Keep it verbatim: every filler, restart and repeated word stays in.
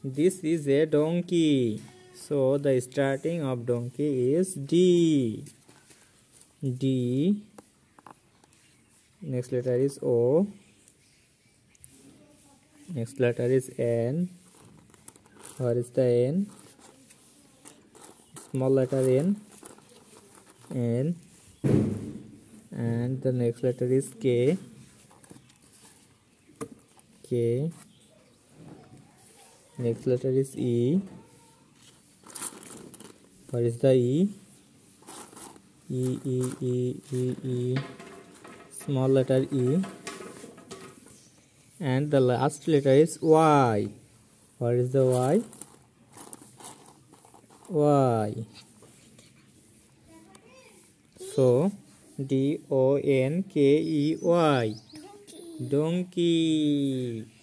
This is a donkey. So the starting of donkey is D. D. Next letter is O. Next letter is N. Where is the N? Small letter N. N. And the next letter is K. K. Next letter is E. What is the E? E, E, E, E, E. Small letter E. And the last letter is Y. What is the Y? Y. So, D O N K E Y. Donkey.